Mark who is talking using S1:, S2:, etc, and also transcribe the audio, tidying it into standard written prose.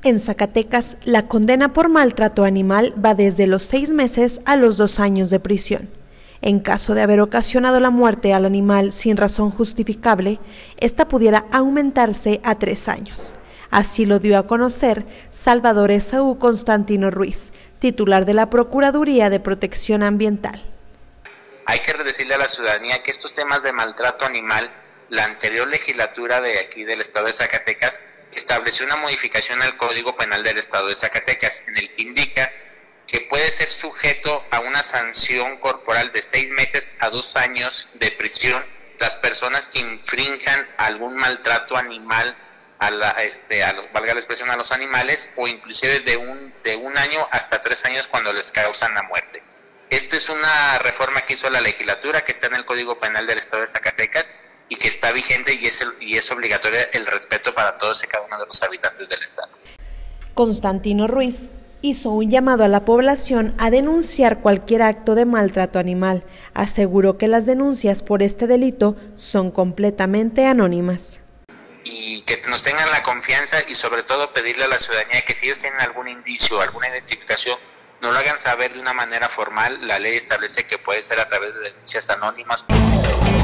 S1: En Zacatecas, la condena por maltrato animal va desde los 6 meses a los 2 años de prisión. En caso de haber ocasionado la muerte al animal sin razón justificable, esta pudiera aumentarse a 3 años. Así lo dio a conocer Salvador Esaú Constantino Ruiz, titular de la Procuraduría de Protección Ambiental.
S2: Hay que decirle a la ciudadanía que estos temas de maltrato animal, la anterior legislatura de aquí del estado de Zacatecas estableció una modificación al Código Penal del estado de Zacatecas, en el que indica que puede ser sujeto a una sanción corporal de 6 meses a 2 años de prisión las personas que infrinjan algún maltrato animal valga la expresión, a los animales, o inclusive de un año hasta 3 años cuando les causan la muerte. Esta es una reforma que hizo la legislatura, que está en el Código Penal del estado de Zacatecas y que está vigente, y es obligatorio el respeto para todos y cada uno de los habitantes del estado.
S1: Constantino Ruiz hizo un llamado a la población a denunciar cualquier acto de maltrato animal. Aseguró que las denuncias por este delito son completamente anónimas.
S2: Y que nos tengan la confianza, y sobre todo pedirle a la ciudadanía que si ellos tienen algún indicio, alguna identificación, no lo hagan saber de una manera formal. La ley establece que puede ser a través de denuncias anónimas.